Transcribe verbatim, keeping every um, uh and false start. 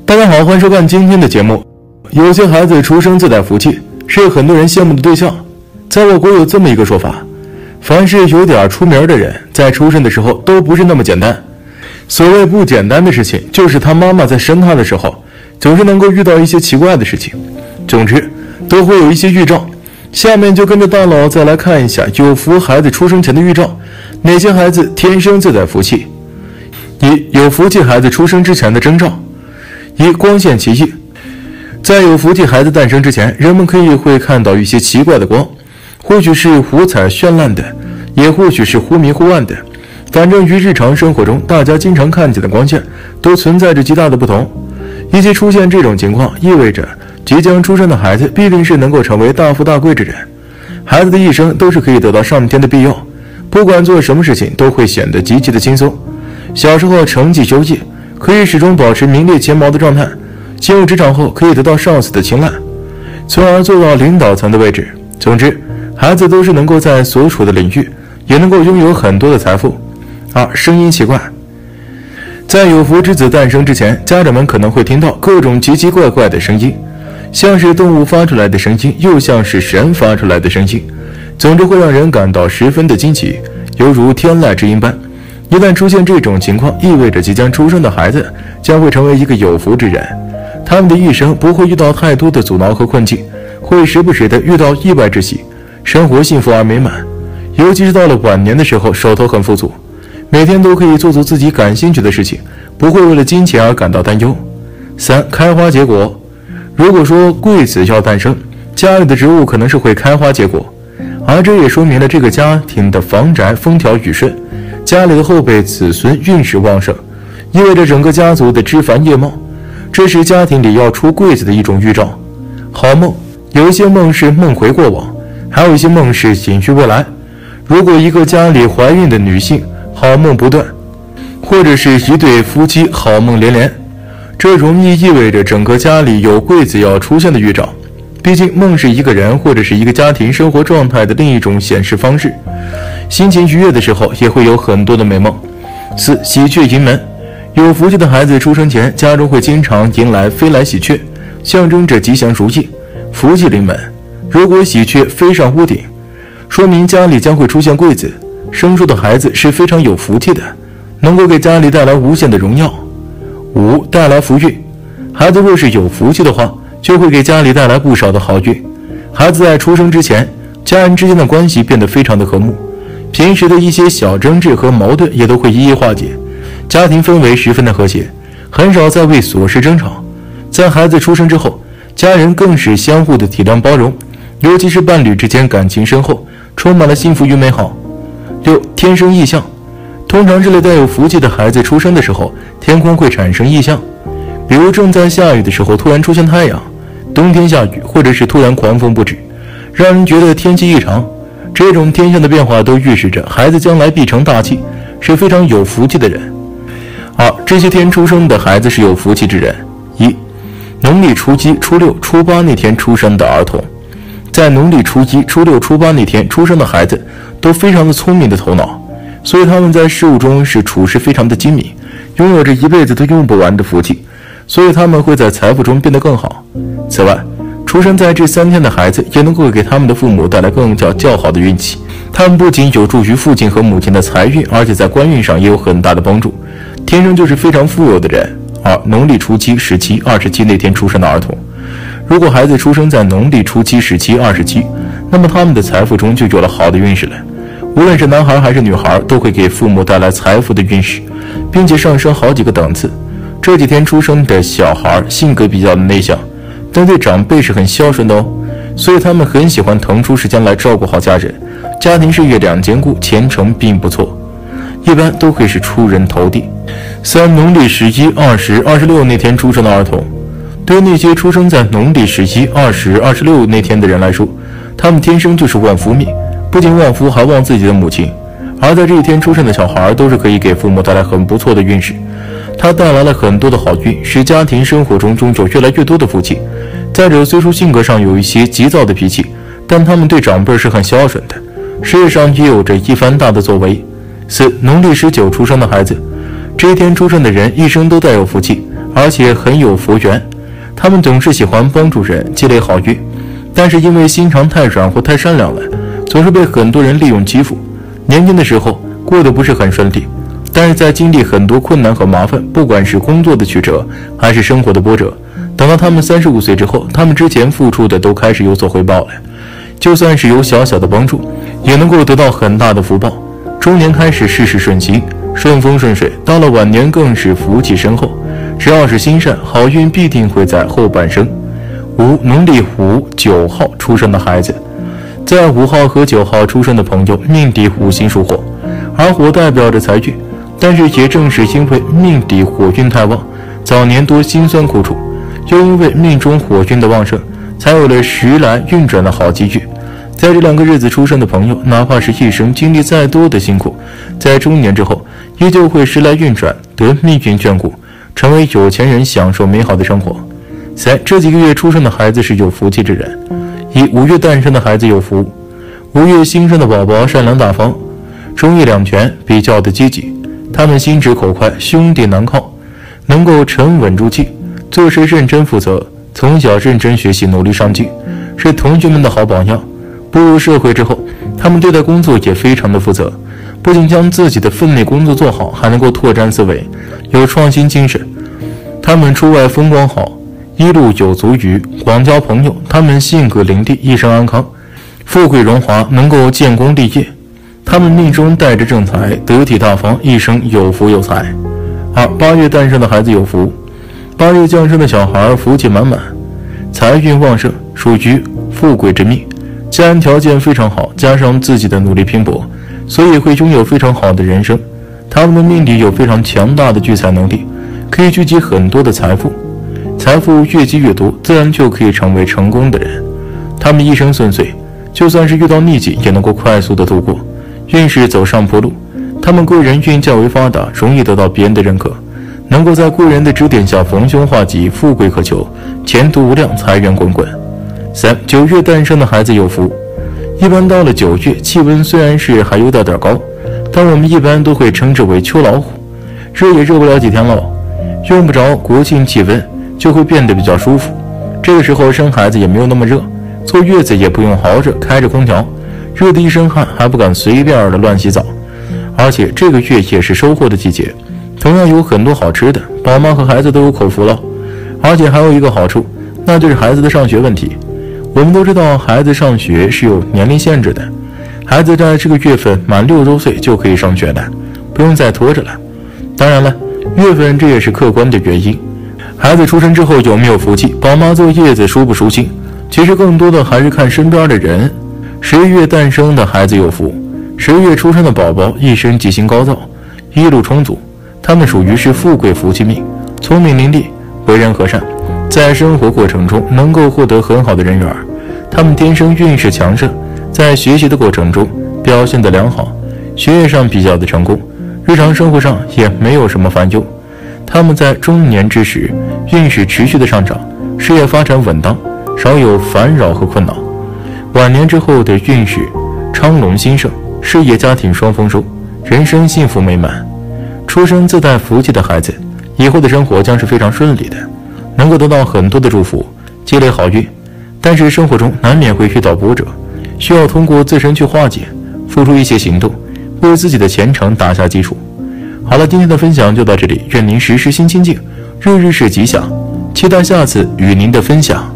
大家好，欢迎收看今天的节目。有些孩子出生自带福气，是很多人羡慕的对象。在我国有这么一个说法，凡是有点出名的人，在出生的时候都不是那么简单。所谓不简单的事情，就是他妈妈在生他的时候，总是能够遇到一些奇怪的事情。总之，都会有一些预兆。下面就跟着大佬再来看一下有福孩子出生前的预兆，哪些孩子天生自带福气。一、有福气孩子出生之前的征兆。一、光线奇异。在有福气孩子诞生之前，人们可以会看到一些奇怪的光，或许是五彩绚烂的，也或许是忽明忽暗的，反正与日常生活中大家经常看见的光线都存在着极大的不同。一旦出现这种情况，意味着即将出生的孩子必定是能够成为大富大贵之人。孩子的一生都是可以得到上天的庇佑，不管做什么事情都会显得极其的轻松。小时候成绩优异，可以始终保持名列前茅的状态，进入职场后可以得到上司的青睐，从而做到领导层的位置。总之，孩子都是能够在所处的领域也能够拥有很多的财富。二、声音奇怪。在有福之子诞生之前，家长们可能会听到各种奇奇怪怪的声音，像是动物发出来的声音，又像是神发出来的声音，总之会让人感到十分的惊奇，犹如天籁之音般。一旦出现这种情况，意味着即将出生的孩子将会成为一个有福之人。他们的一生不会遇到太多的阻挠和困境，会时不时的遇到意外之喜，生活幸福而美满。尤其是到了晚年的时候，手头很富足，每天都可以做做自己感兴趣的事情，不会为了金钱而感到担忧。三、开花结果。如果说贵子要诞生，家里的植物可能是会开花结果，而这也说明了这个家庭的房宅风调雨顺，家里的后辈子孙运势旺盛，意味着整个家族的枝繁叶茂，这是家庭里要出贵子的一种预兆。好梦，有一些梦是梦回过往，还有一些梦是隐喻未来。如果一个家里怀孕的女性好梦不断，或者是一对夫妻好梦连连，这容易意味着整个家里有贵子要出现的预兆。毕竟梦是一个人或者是一个家庭生活状态的另一种显示方式，心情愉悦的时候也会有很多的美梦。四、喜鹊迎门。有福气的孩子出生前，家中会经常迎来飞来喜鹊，象征着吉祥如意，福气临门。如果喜鹊飞上屋顶，说明家里将会出现贵子，生出的孩子是非常有福气的，能够给家里带来无限的荣耀。五、带来福运。孩子若是有福气的话，就会给家里带来不少的好运。孩子在出生之前，家人之间的关系变得非常的和睦，平时的一些小争执和矛盾也都会一一化解，家庭氛围十分的和谐，很少再为琐事争吵。在孩子出生之后，家人更是相互的体谅包容，尤其是伴侣之间感情深厚，充满了幸福与美好。六、天生异象。通常这类带有福气的孩子出生的时候，天空会产生异象，比如正在下雨的时候突然出现太阳，冬天下雨，或者是突然狂风不止，让人觉得天气异常。这种天象的变化都预示着孩子将来必成大器，是非常有福气的人。二、这些天出生的孩子是有福气之人。一、农历初一、初六、初八那天出生的儿童。在农历初一、初六、初八那天出生的孩子都非常的聪明的头脑，所以他们在事物中是处事非常的精明，拥有着一辈子都用不完的福气，所以他们会在财富中变得更好。此外，出生在这三天的孩子也能够给他们的父母带来更较较好的运气，他们不仅有助于父亲和母亲的财运，而且在官运上也有很大的帮助，天生就是非常富有的人。二、农历初七、十七、二十七那天出生的儿童。如果孩子出生在农历初七、十七、二十七，那么他们的财富中就有了好的运势了。无论是男孩还是女孩，都会给父母带来财富的运势，并且上升好几个档次。这几天出生的小孩性格比较的内向，但对长辈是很孝顺的哦，所以他们很喜欢腾出时间来照顾好家人，家庭事业两兼顾，前程并不错，一般都会是出人头地。三、农历十一、二十、二十六那天出生的儿童。对于那些出生在农历十一、二十、二十六那天的人来说，他们天生就是旺夫命，不仅旺夫，还旺自己的母亲。而在这一天出生的小孩都是可以给父母带来很不错的运势，他带来了很多的好运，使家庭生活中拥有越来越多的福气。再者，虽说性格上有一些急躁的脾气，但他们对长辈是很孝顺的，事业上也有着一番大的作为。四、农历十九出生的孩子。这一天出生的人一生都带有福气， 而且很有佛缘。他们总是喜欢帮助人，积累好运，但是因为心肠太软或太善良了，总是被很多人利用欺负。年轻的时候过得不是很顺利，但是在经历很多困难和麻烦，不管是工作的曲折还是生活的波折，等到他们三十五岁之后，他们之前付出的都开始有所回报了，就算是有小小的帮助，也能够得到很大的福报。中年开始事事顺心，顺风顺水，到了晚年更是福气深厚。只要是心善，好运必定会在后半生。五、农历五、九号出生的孩子，在五号和九号出生的朋友，命底五行属火，而火代表着财运，但是也正是因为命底火运太旺，早年多辛酸苦楚，又因为命中火运的旺盛，才有了时来运转的好机遇。在这两个日子出生的朋友，哪怕是一生经历再多的辛苦，在中年之后依旧会时来运转，得命运眷顾，成为有钱人，享受美好的生活。三、这几个月出生的孩子是有福气之人。一、五月诞生的孩子有福。五月新生的宝宝善良大方，忠义两全，比较的积极，他们心直口快，兄弟难靠，能够沉稳住气，做事认真负责，从小认真学习，努力上进，是同学们的好榜样。步入社会之后，他们对待工作也非常的负责，不仅将自己的分内工作做好，还能够拓展思维，有创新精神。他们出外风光好，一路有足余，广交朋友。他们性格伶俐，一生安康，富贵荣华，能够建功立业。他们命中带着正财，得体大方，一生有福有财。二、八月诞生的孩子有福。八月降生的小孩福气满满，财运旺盛，属于富贵之命。家人条件非常好，加上自己的努力拼搏，所以会拥有非常好的人生。他们的命里有非常强大的聚财能力，可以聚集很多的财富，财富越积越多，自然就可以成为成功的人。他们一生顺遂，就算是遇到逆境也能够快速的度过，运势走上坡路。他们贵人运较为发达，容易得到别人的认可，能够在贵人的指点下逢凶化吉，富贵可求，前途无量，财源滚滚。三、九月诞生的孩子有福。一般到了九月，气温虽然是还有点点高，但我们一般都会称之为秋老虎，热也热不了几天了，用不着国庆气温，就会变得比较舒服。这个时候生孩子也没有那么热，坐月子也不用熬着开着空调，热得一身汗还不敢随便的乱洗澡。而且这个月也是收获的季节，同样有很多好吃的，宝妈和孩子都有口福了。而且还有一个好处，那就是孩子的上学问题。我们都知道孩子上学是有年龄限制的，孩子在这个月份满六周岁就可以上学了，不用再拖着了。当然了，月份这也是客观的原因。孩子出生之后有没有福气，宝妈坐月子舒不舒心，其实更多的还是看身边的人。十一月诞生的孩子有福。十一月出生的宝宝一生吉星高照，一路充足，他们属于是富贵福气命，聪明伶俐，为人和善，在生活过程中能够获得很好的人缘。他们天生运势强盛，在学习的过程中表现得良好，学业上比较的成功，日常生活上也没有什么烦忧。他们在中年之时运势持续的上涨，事业发展稳当，少有烦扰和困扰。晚年之后的运势昌隆兴盛，事业家庭双丰收，人生幸福美满。出生自带福气的孩子，以后的生活将是非常顺利的，能够得到很多的祝福，积累好运。但是生活中难免会遇到波折，需要通过自身去化解，付出一些行动，为自己的前程打下基础。好了，今天的分享就到这里，愿您时时心清静，日日是吉祥，期待下次与您的分享。